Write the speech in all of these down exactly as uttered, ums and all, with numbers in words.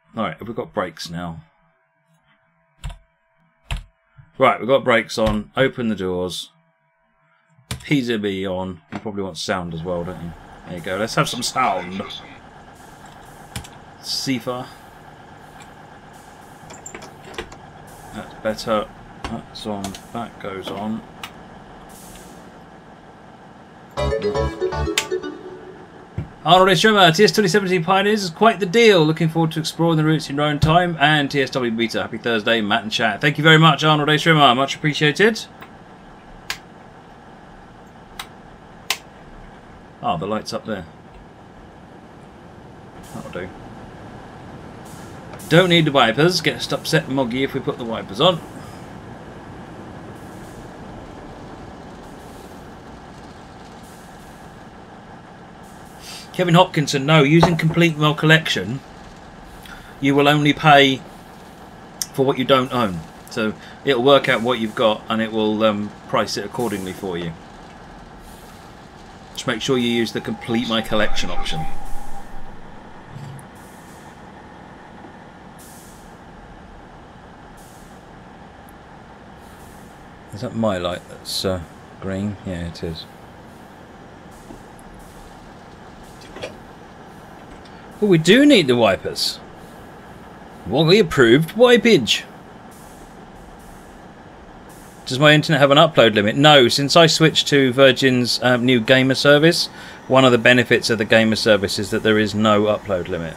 Alright, we've got brakes now. Right, we've got brakes on. Open the doors. P Z B on. You probably want sound as well, don't you? There you go. Let's have some sound. Sifa. That's better. That's on. That goes on. Arnold Ishima, T S twenty seventeen Pioneers is quite the deal. Looking forward to exploring the routes in your own time. And T S W Beta. Happy Thursday, Matt and chat. Thank you very much, Arnold Ishima. Much appreciated. Ah, oh, the light's up there. That'll do. Don't need the wipers. Gets upset Moggy if we put the wipers on. Kevin Hopkinson, no, using Complete Well Collection, you will only pay for what you don't own. So it'll work out what you've got and it will um, price it accordingly for you. Just make sure you use the Complete My Collection option. Is that my light that's uh, green? Yeah, it is. Well, we do need the wipers. Woggy approved wipage. Does my internet have an upload limit? No, since I switched to Virgin's um, new gamer service, one of the benefits of the gamer service is that there is no upload limit.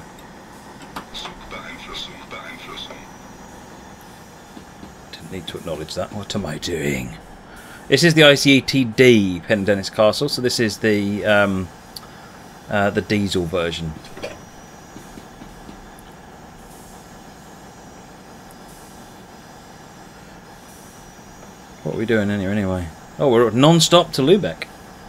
Didn't need to acknowledge that. What am I doing? This is the I C E T D Pen Dennis Castle, so this is the um, uh, the diesel version. What are we doing in here anyway? Oh, we're non-stop to Lübeck.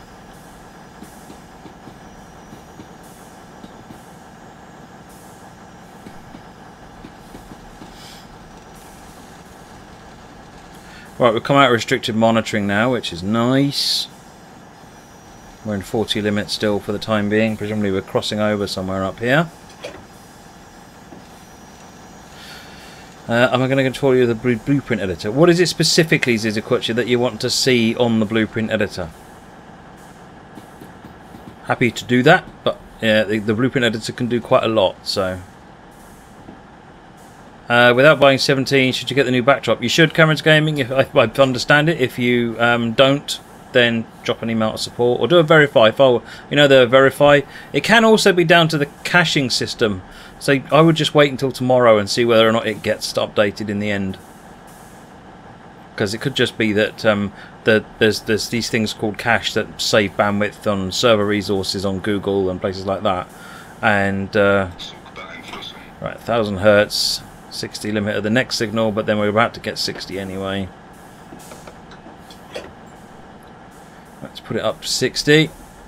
Right, we've come out of restricted monitoring now, which is nice. We're in forty limit still for the time being. Presumably we're crossing over somewhere up here. Uh, am I going to control you the blueprint editor? What is it specifically, Zizakuchi, that you want to see on the blueprint editor? Happy to do that, but yeah, the, the blueprint editor can do quite a lot. So, uh, without buying seventeen, should you get the new backdrop? You should, Cameron's Gaming. If I, I understand it, if you um, don't, then drop an email to support or do a verify. If I, you know, the verify. It can also be down to the caching system. So I would just wait until tomorrow and see whether or not it gets updated in the end. Because it could just be that um, the, there's there's these things called cache that save bandwidth on server resources on Google and places like that. And uh, right, one thousand hertz, sixty limit of the next signal, but then we're about to get sixty anyway. Let's put it up to sixty.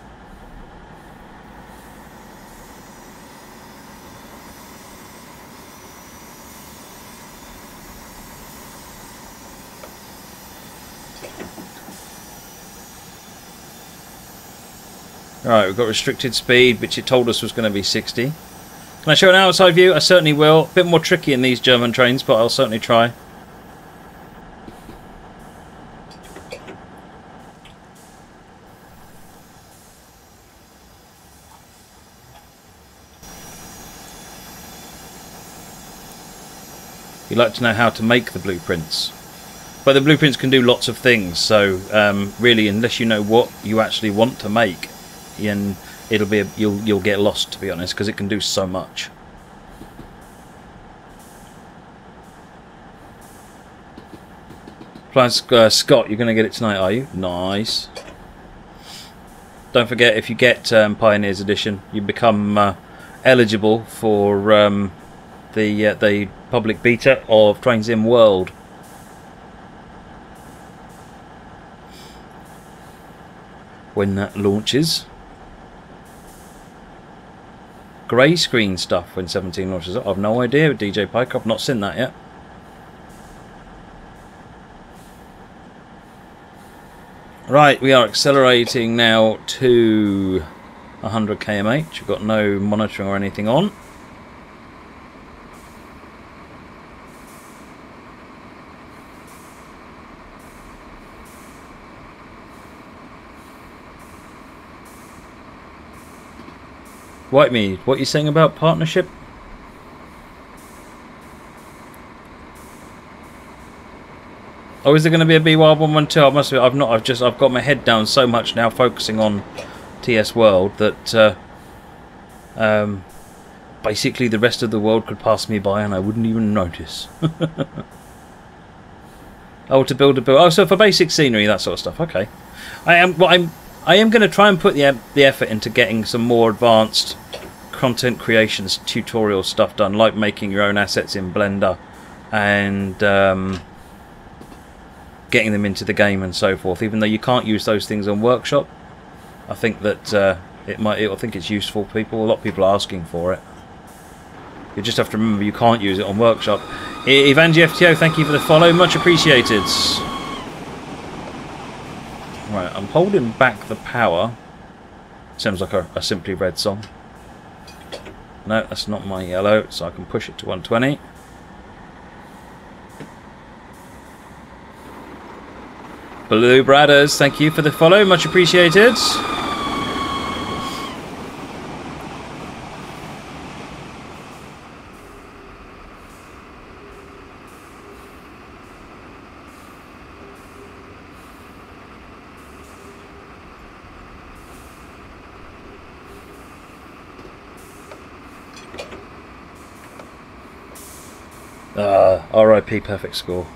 Alright, we've got restricted speed, which it told us was going to be sixty. Can I show an outside view? I certainly will. A bit more tricky in these German trains, but I'll certainly try. You'd like to know how to make the blueprints. But the blueprints can do lots of things, so um, really, unless you know what you actually want to make, and it'll be a, you'll you'll get lost, to be honest, because it can do so much. Plus, uh, Scott, you're going to get it tonight, are you? Nice. Don't forget, if you get um, Pioneers Edition, you become uh, eligible for um, the uh, the public beta of Train Sim World. When that launches. Grey screen stuff when seventeen launches. I've no idea, D J Pike. I've not seen that yet. Right, we are accelerating now to one hundred kilometers per hour. We've got no monitoring or anything on. White Mead, what are you saying about partnership? Oh, is there going to be a B Y one one two? I must be. I've not. I've just. I've got my head down so much now, focusing on T S World, that uh, um, basically the rest of the world could pass me by and I wouldn't even notice. Oh, to build a build. Oh, so for basic scenery, that sort of stuff. Okay. I am. Well, I'm. I am going to try and put the the effort into getting some more advanced content creations, tutorial stuff done, like making your own assets in Blender, and. Um, getting them into the game and so forth. Even though you can't use those things on Workshop, I think that uh, it might. I think it's useful for people. A lot of people are asking for it. You just have to remember you can't use it on Workshop. Evangi F T O, thank you for the follow, much appreciated. Right, I'm holding back the power. Sounds like a, a Simply Red song. No, that's not my yellow, so I can push it to one twenty. Blue Bradders, thank you for the follow, much appreciated. Ah, R I P perfect score.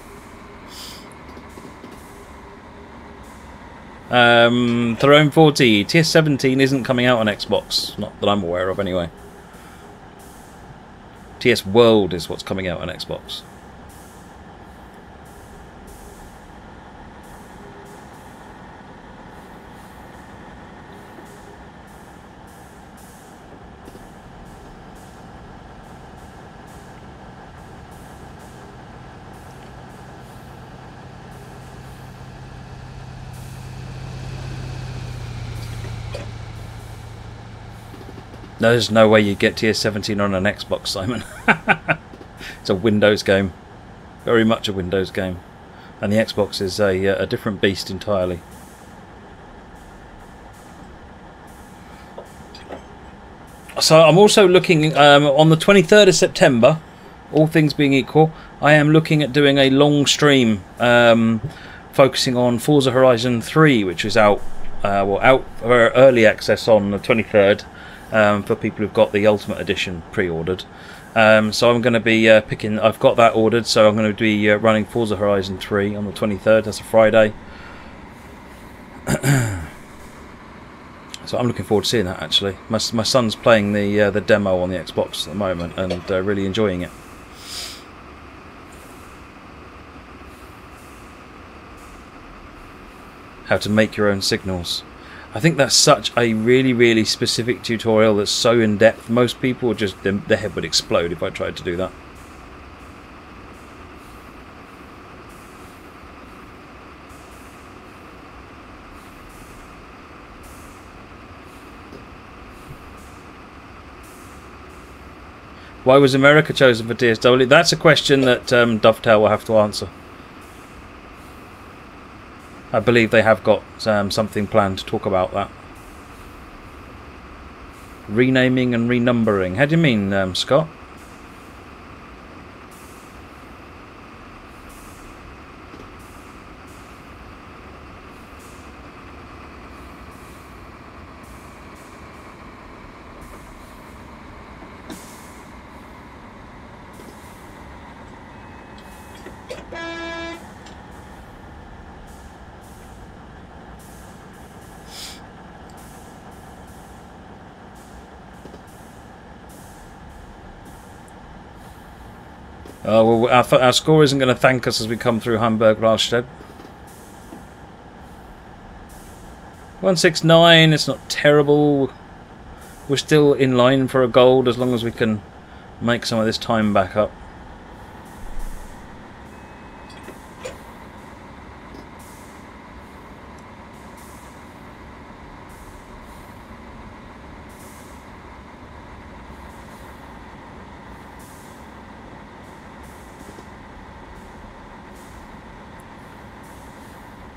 Um, Throne forty, T S seventeen isn't coming out on Xbox, not that I'm aware of anyway. T S World is what's coming out on Xbox. No, there's no way you get T S seventeen on an Xbox, Simon. It's a Windows game. Very much a Windows game. And the Xbox is a, a different beast entirely. So I'm also looking, um, on the twenty-third of September, all things being equal, I am looking at doing a long stream um, focusing on Forza Horizon three, which is out, uh, well, out for early access on the twenty-third. Um, for people who've got the Ultimate Edition pre-ordered. Um, so I'm going to be uh, picking, I've got that ordered, so I'm going to be uh, running Forza Horizon three on the twenty-third, that's a Friday. So I'm looking forward to seeing that actually. My, my son's playing the, uh, the demo on the Xbox at the moment and uh, really enjoying it. How to make your own signals. I think that's such a really, really specific tutorial that's so in-depth. Most people would just, their, their head would explode if I tried to do that. Why was America chosen for T S W? That's a question that um, Dovetail will have to answer. I believe they have got um, something planned to talk about that. Renaming and renumbering. How do you mean, um, Scott? Oh, well, our, our score isn't going to thank us as we come through Hamburg Lübeck. one six nine, it's not terrible. We're still in line for a gold as long as we can make some of this time back up.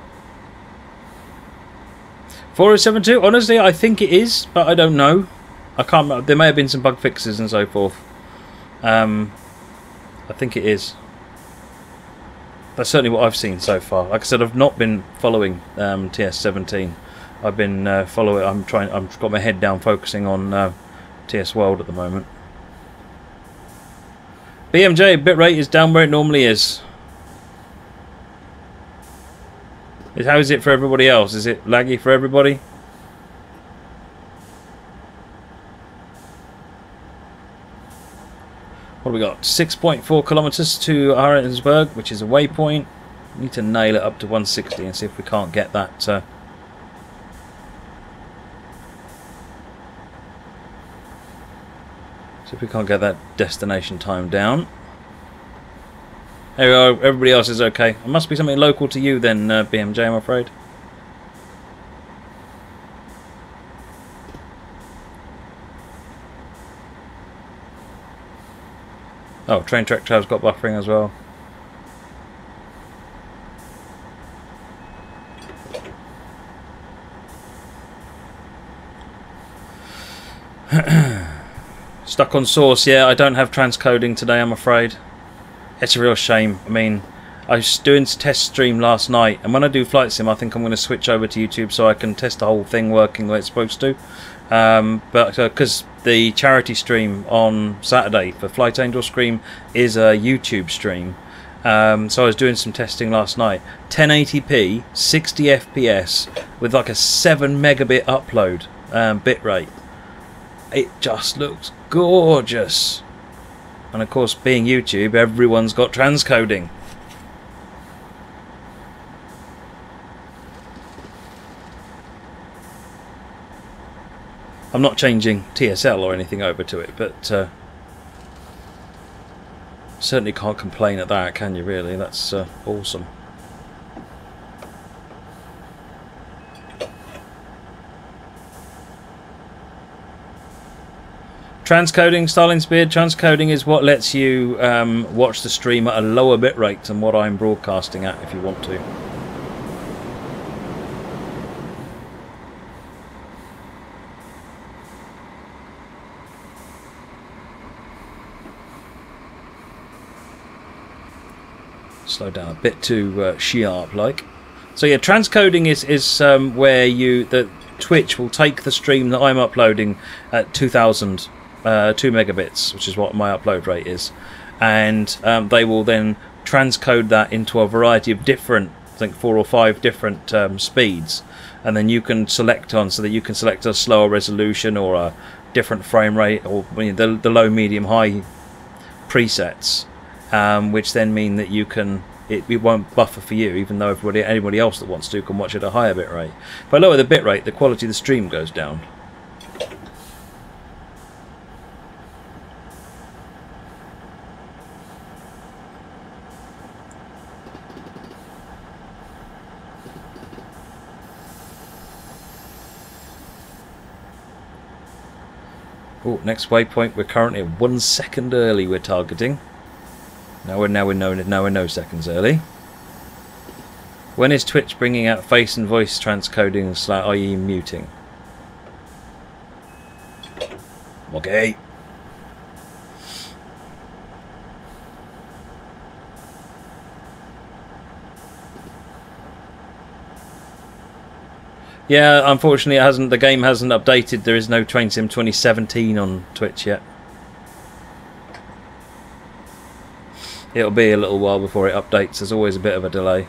four oh seven two, honestly I think it is, but I don't know. I can't remember. There may have been some bug fixes and so forth. Um, I think it is. That's certainly what I've seen so far. Like I said, I've not been following um, T S seventeen. I've been uh, following. I'm trying. I've got my head down, focusing on uh, T S World at the moment. B M J bitrate is down where it normally is. How is it for everybody else? Is it laggy for everybody? What have we got? six point four kilometers to Ahrensburg, which is a waypoint. We need to nail it up to one sixty and see if we can't get that. Uh, see if we can't get that destination time down. There we are. Everybody else is okay. It must be something local to you then, uh, B M J, I'm afraid. Oh, train track trail's got buffering as well. Stuck on source, yeah, I don't have transcoding today, I'm afraid. It's a real shame. I mean, I was doing a test stream last night, and when I do Flight Sim, I think I'm going to switch over to YouTube so I can test the whole thing working the way it's supposed to. Um, but because uh, the charity stream on Saturday for Flight Angel Scream is a YouTube stream, um, so I was doing some testing last night. ten eighty p, sixty F P S with like a seven megabit upload um, bitrate. It just looks gorgeous. And of course, being YouTube, everyone's got transcoding. I'm not changing T S L or anything over to it, but uh, certainly can't complain at that, can you really? That's uh, awesome. Transcoding, Starling Spear, transcoding is what lets you um, watch the stream at a lower bitrate than what I'm broadcasting at if you want to. Slow down a bit too uh, sharp like. So yeah, transcoding is, is um, where you the Twitch will take the stream that I'm uploading at two thousand Uh, two megabits, which is what my upload rate is, and um, they will then transcode that into a variety of different, I think four or five different um, speeds, and then you can select on so that you can select a slower resolution or a different frame rate, or you know, the, the low, medium, high presets, um, which then mean that you can it, it won't buffer for you, even though everybody anybody else that wants to can watch it at a higher bit rate. If I lower the bit rate, the quality of the stream goes down. Oh, next waypoint. We're currently one second early. We're targeting. Now we're now we're no now we're no seconds early. When is Twitch bringing out face and voice transcoding, that is muting? Okay. Yeah, unfortunately, it hasn't. The game hasn't updated. There is no Train Sim twenty seventeen on Twitch yet. It'll be a little while before it updates. There's always a bit of a delay.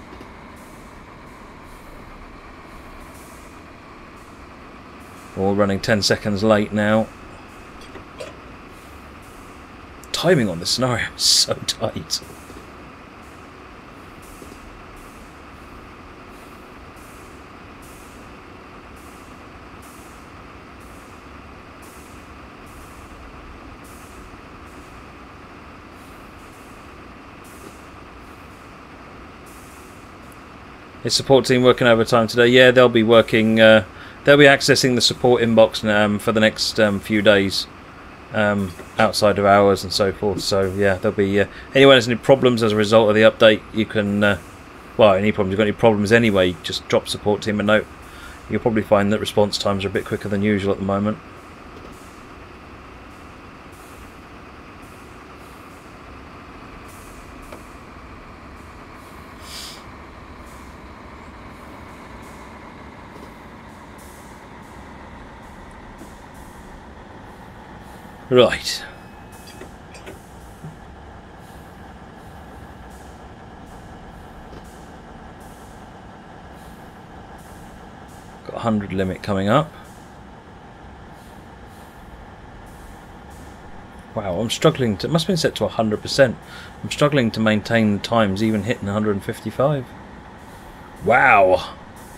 We're running ten seconds late now. Timing on this scenario is so tight. Is support team working overtime today? Yeah, they'll be working. Uh, they'll be accessing the support inbox um, for the next um, few days, um, outside of hours and so forth. So yeah, there'll be. Uh, anyone has any problems as a result of the update, you can. Uh, well, any problems? You've got any problems anyway? Just drop support team a note. You'll probably find that response times are a bit quicker than usual at the moment. Right. Got a hundred limit coming up. Wow, I'm struggling to... It must have been set to one hundred percent. I'm struggling to maintain the times, even hitting one hundred fifty-five. Wow!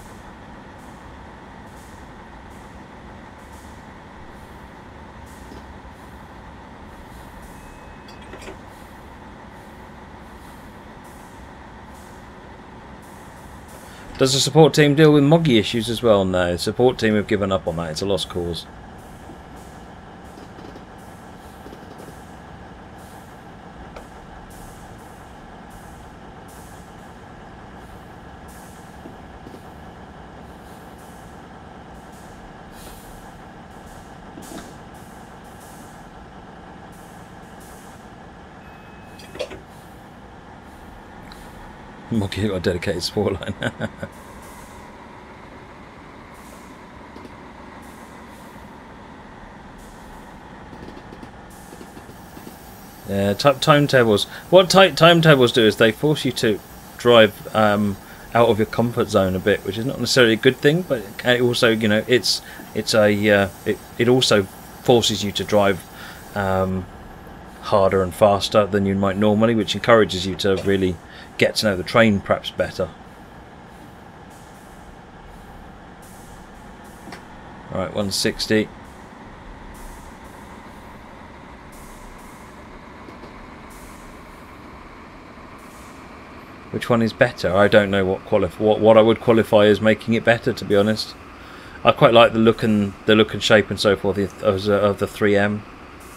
Does the support team deal with moggy issues as well? No, the support team have given up on that. It's a lost cause. Moggy got a dedicated support line. Yeah, timetables. What timetables do is they force you to drive um, out of your comfort zone a bit, which is not necessarily a good thing, but it also, you know, it's it's a uh, it it also forces you to drive um, harder and faster than you might normally, which encourages you to really get to know the train perhaps better. Right, one sixty. Which one is better? I don't know what qualif what what I would qualify as making it better, to be honest. I quite like the look and the look and shape and so forth of, of the three M.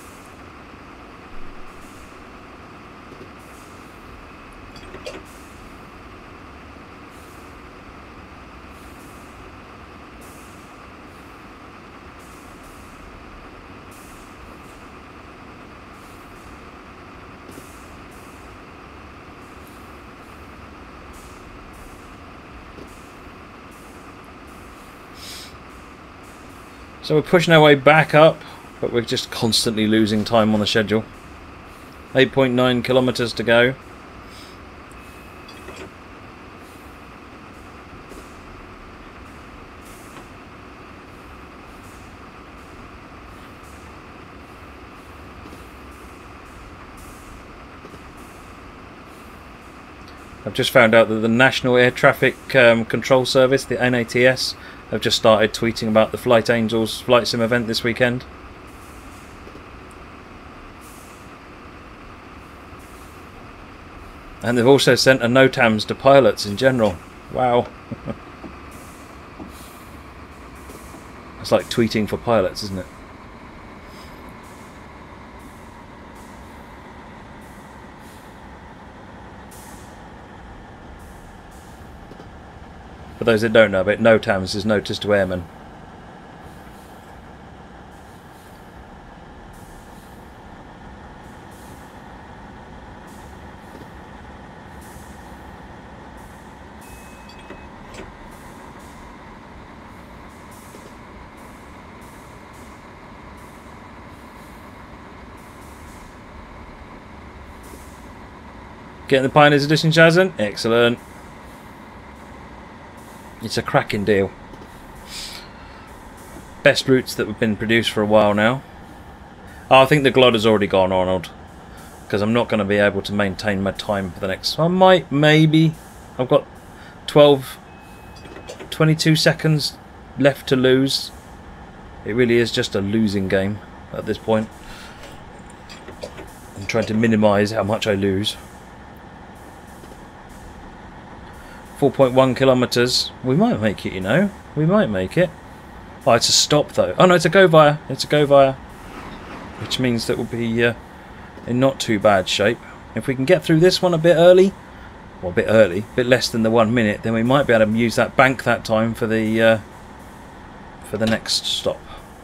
So we're pushing our way back up, but we're just constantly losing time on the schedule. eight point nine kilometres to go. I've just found out that the National Air Traffic um, Control Service, the N A T S, have just started tweeting about the Flight Angels Flight Sim event this weekend. And they've also sent a NOTAMs to pilots in general. Wow. It's like tweeting for pilots, isn't it? For those that don't know about it, NOTAMs is Notice to Airmen. Getting the Pioneers Edition, Shazan? Excellent. It's a cracking deal. Best routes that have been produced for a while now. Oh, I think the Glod has already gone, Arnold. Because I'm not going to be able to maintain my time for the next... I might, maybe. I've got twelve, twenty-two seconds left to lose. It really is just a losing game at this point. I'm trying to minimise how much I lose. four point one kilometres. We might make it, you know. We might make it. Oh, it's a stop though. Oh no, it's a go via. It's a go via. Which means that we'll be uh, in not too bad shape. If we can get through this one a bit early, well, a bit early, a bit less than the one minute, then we might be able to use that bank that time for the uh, for the next stop.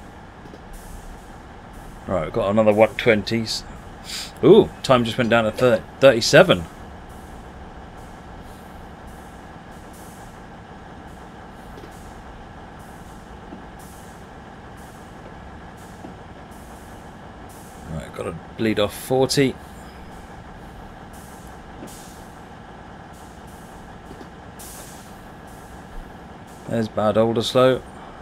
Right, we've got another one twenties. Ooh, time just went down to thirty-seven. Got to bleed off forty. There's bad older slow.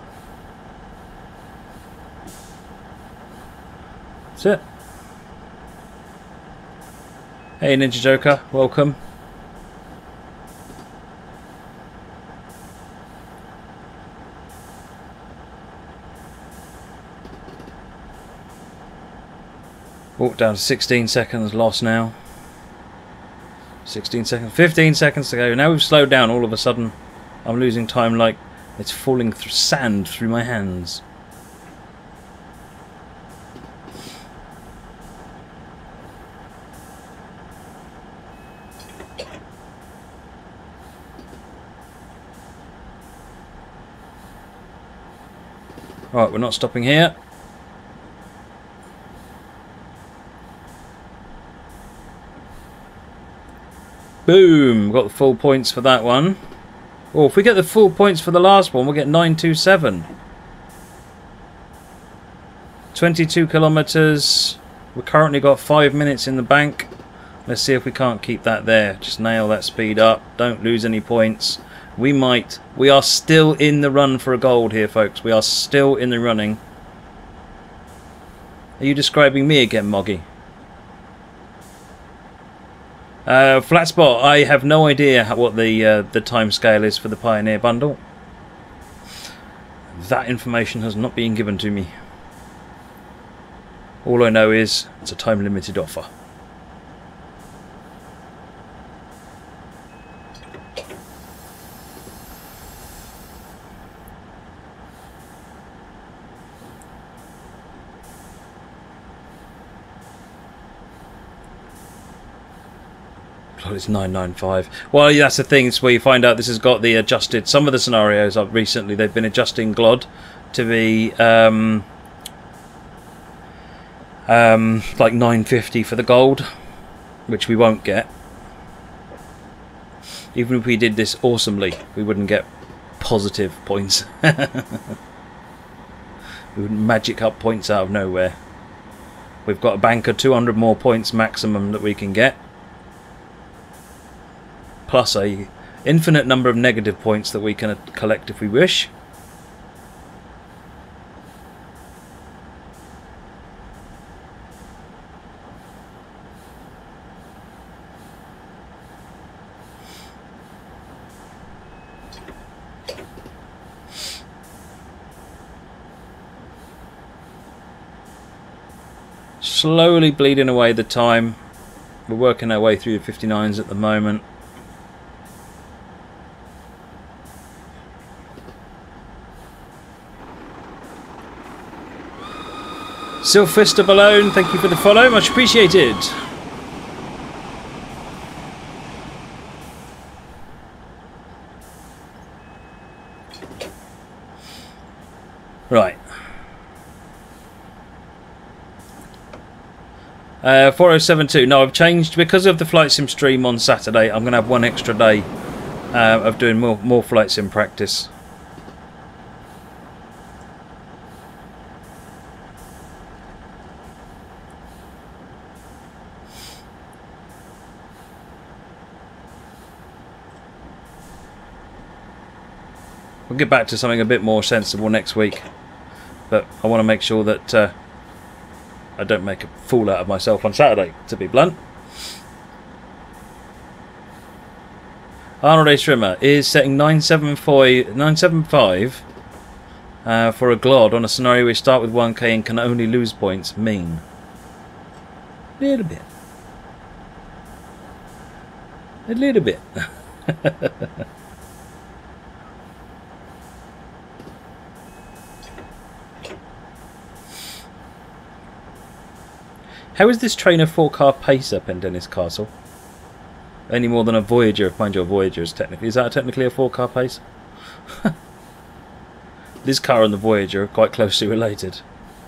That's it. Hey Ninja Joker, welcome. Walk down to sixteen seconds lost now. sixteen seconds, fifteen seconds to go. Now we've slowed down all of a sudden. I'm losing time like it's falling through sand through my hands. Right, we're not stopping here. Boom! Got the full points for that one. Oh, if we get the full points for the last one, we'll get nine two seven. twenty-two kilometres. We've currently got five minutes in the bank. Let's see if we can't keep that there. Just nail that speed up. Don't lose any points. We might. We are still in the run for a gold here, folks. We are still in the running. Are you describing me again, Moggy? Uh, flat spot. I have no idea how, what the uh, the time scale is for the Pioneer bundle. That information has not been given to me. All I know is it's a time limited offer. It's nine nine five. Well, yeah, that's the thing. It's where you find out this has got the adjusted. Some of the scenarios up recently, they've been adjusting G L O D to be um, um, like nine fifty for the gold, which we won't get. Even if we did this awesomely, we wouldn't get positive points. We wouldn't magic up points out of nowhere. We've got a bank of two hundred more points maximum that we can get, plus a infinite number of negative points that we can collect if we wish. Slowly bleeding away the time. We're working our way through the fifty-nines at the moment. Sylvester Balone, thank you for the follow, much appreciated. Right. Uh, four oh seven two. No, I've changed because of the Flight Sim stream on Saturday. I'm going to have one extra day uh, of doing more more Flight Sim practice. We'll get back to something a bit more sensible next week, but I want to make sure that uh, I don't make a fool out of myself on Saturday, to be blunt. Arnold A. Strimmer is setting nine seven five uh, for a G L O D on a scenario where we start with one K and can only lose points. Mean. A little bit. A little bit. How is this train a four-car pacer, Pendennis Castle? Any more than a Voyager? Mind you, a Voyager is technically... Is that technically a four-car pacer? This car and the Voyager are quite closely related.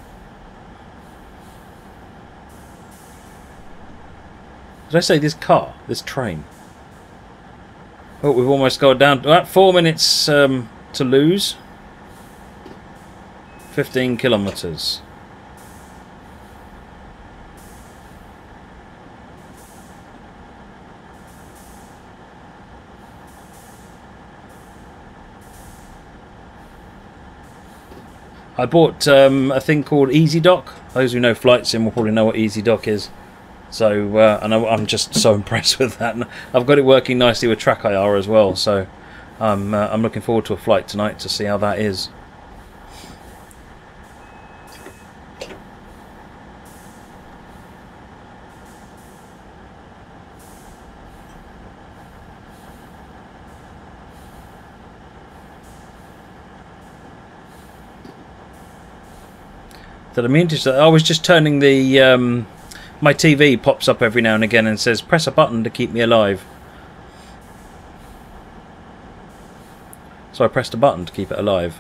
Did I say this car? This train? Oh, we've almost got down to about four minutes um, to lose. fifteen kilometres. I bought um, a thing called EasyDock. Those who know Flight Sim will probably know what EasyDock is. So, uh, and I, I'm just so impressed with that. And I've got it working nicely with Track I R as well. So, I'm uh, I'm looking forward to a flight tonight to see how that is. That I'm interested. I was just turning the um, my T V pops up every now and again and says press a button to keep me alive. So I pressed a button to keep it alive.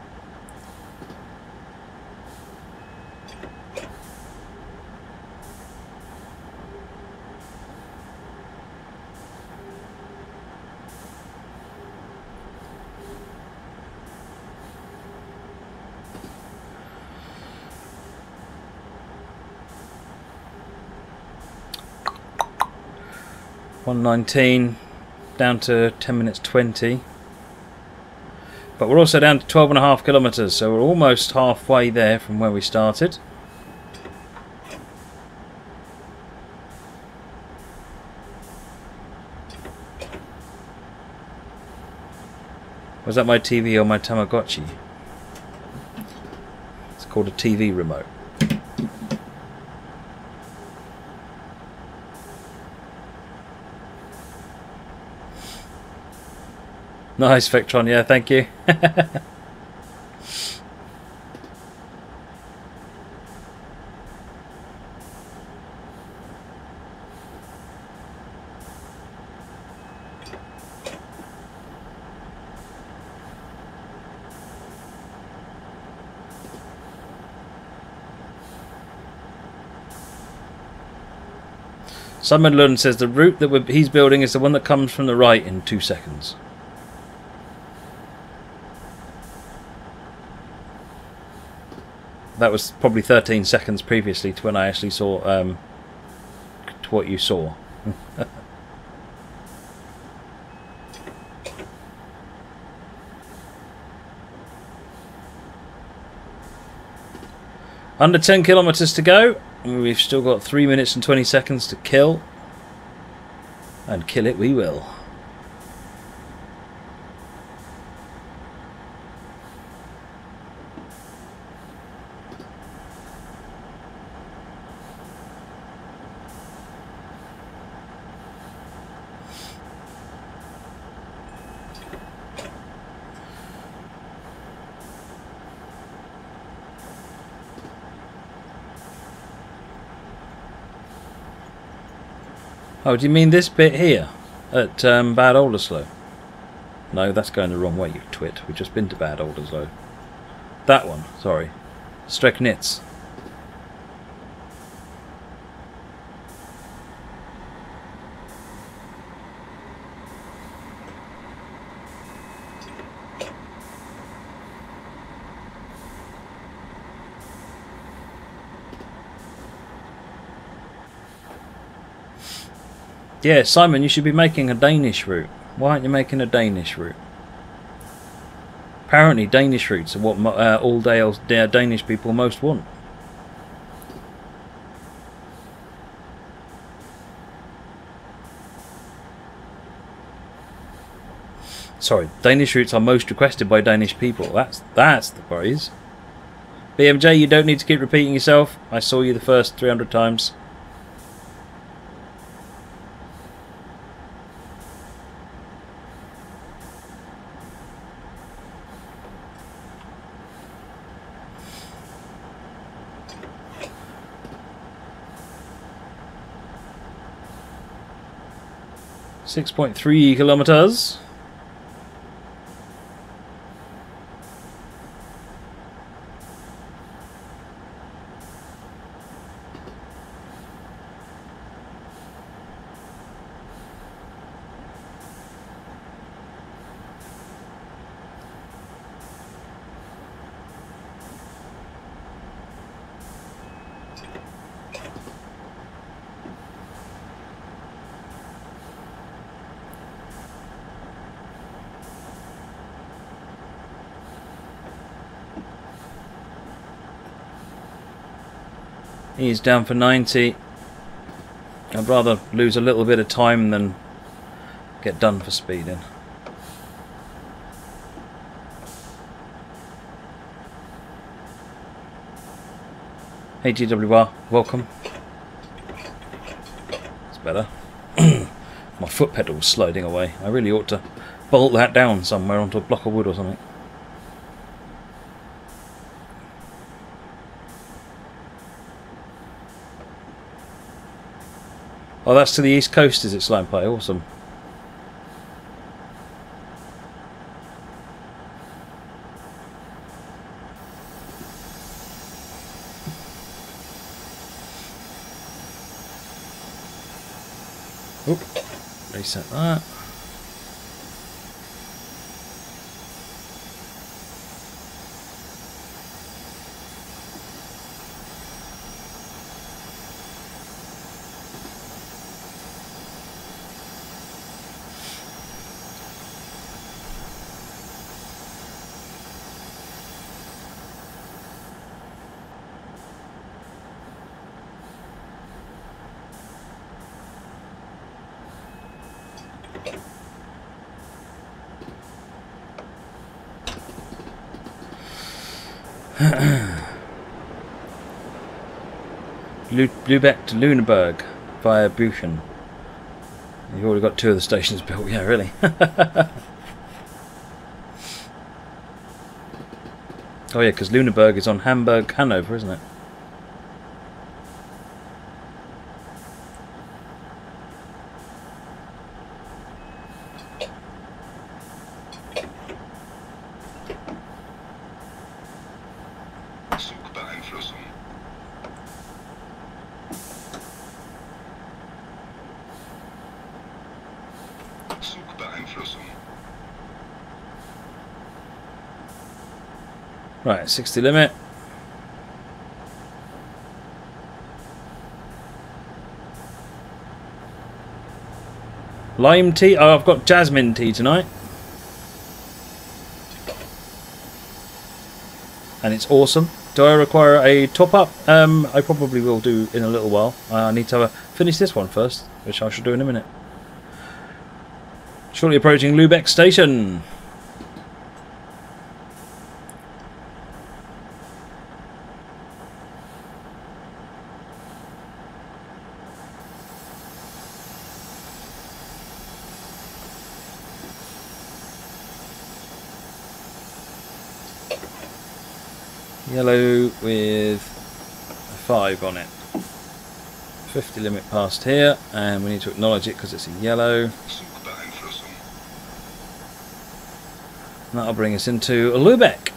one nineteen down to ten minutes twenty, but we're also down to twelve and a half kilometers, so we're almost halfway there from where we started. Was that my T V or my Tamagotchi? It's called a T V remote. Nice, Vectron, yeah, thank you. Simon Lund says the route that we're, he's building is the one that comes from the right in two seconds. That was probably thirteen seconds previously to when I actually saw um, to what you saw. Under ten kilometers to go. We've still got three minutes and twenty seconds to kill, and kill it we will. Oh, do you mean this bit here at um, Bad Oldersloe? No, that's going the wrong way, you twit. We've just been to Bad Oldersloe. That one, sorry. Strecknitz. Yeah, Simon, you should be making a Danish route. Why aren't you making a Danish route? Apparently Danish routes are what uh, all Dales, Danish people most want. Sorry, Danish routes are most requested by Danish people. That's that's the phrase. B M J, you don't need to keep repeating yourself. I saw you the first three hundred times. six point three kilometers. He's down for ninety. I'd rather lose a little bit of time than get done for speeding. Hey G W R, welcome. It's better. My foot pedal's sliding away. I really ought to bolt that down somewhere onto a block of wood or something. Oh, that's to the east coast, is it, Slime Pie? Awesome. Oop, reset that. Lübeck to Lüneburg via Büchen. You've already got two of the stations built, yeah, really. Oh yeah, because Lüneburg is on Hamburg, Hanover, isn't it? Right, sixty limit. Lime tea? Oh, I've got jasmine tea tonight. And it's awesome. Do I require a top up? Um, I probably will do in a little while. I need to uh, finish this one first, which I shall do in a minute. Shortly approaching Lübeck station. Yellow with a five on it. fifty limit past here, and we need to acknowledge it because it's a yellow. And that'll bring us into Lübeck.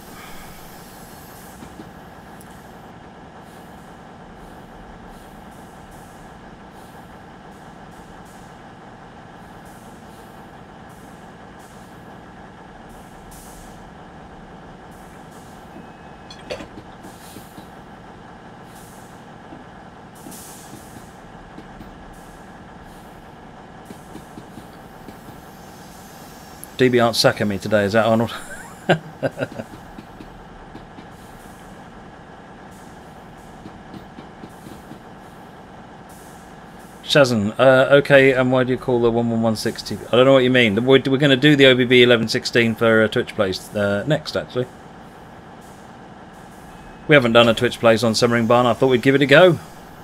D B aren't sacking me today, is that, Arnold? Shazan, uh, okay, and why do you call the one one one sixty? I don't know what you mean. We're, we're going to do the O B B eleven sixteen for uh, Twitch Plays uh, next, actually. We haven't done a Twitch Plays on Summering Barn. I thought we'd give it a go.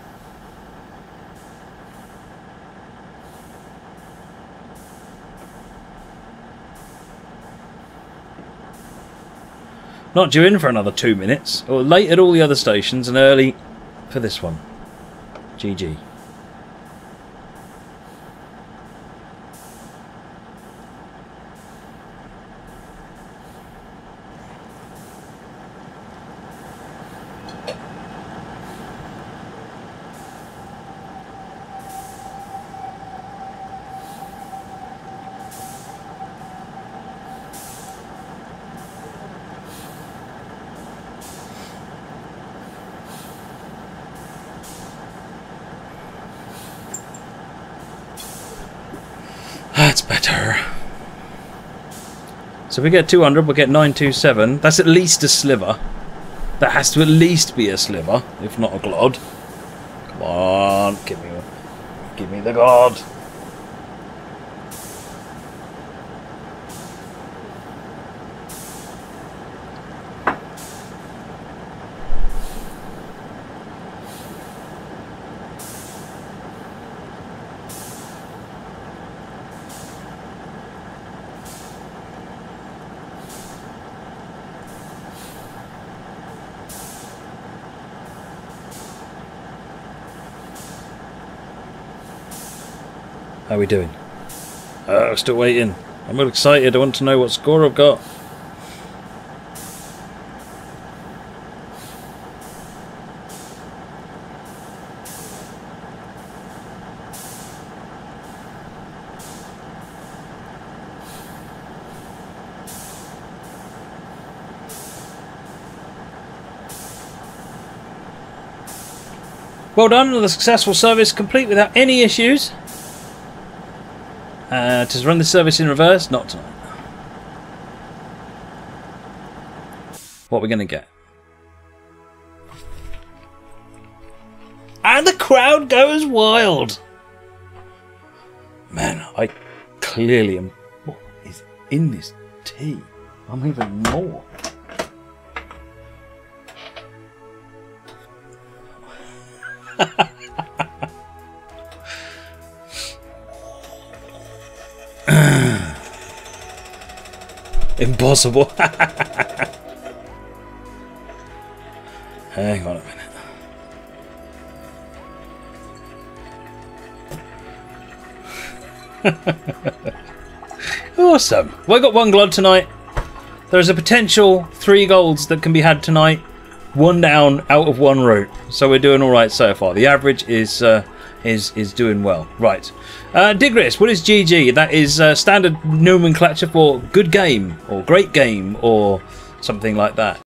Not due in for another two minutes. Or late at all the other stations and early for this one. G G. That's better. So if we get two hundred, we'll get nine two seven. That's at least a sliver. That has to at least be a sliver, if not a glod. Come on, give me, give me the god. How are we doing? Oh, still waiting. I'm real excited. I want to know what score I've got. Well done. The successful service complete without any issues. Uh, to run the service in reverse, not tonight. What are we going to get? And the crowd goes wild. Man, I clearly am. What is in this tea? I'm even more. Impossible. Hang on a minute. Awesome. Well, I got one glod tonight. There's a potential three golds that can be had tonight. One down out of one route. So we're doing all right so far. The average is uh, is is doing well. Right. Uh, Digris, what is G G? That is uh, standard nomenclature for good game or great game or something like that.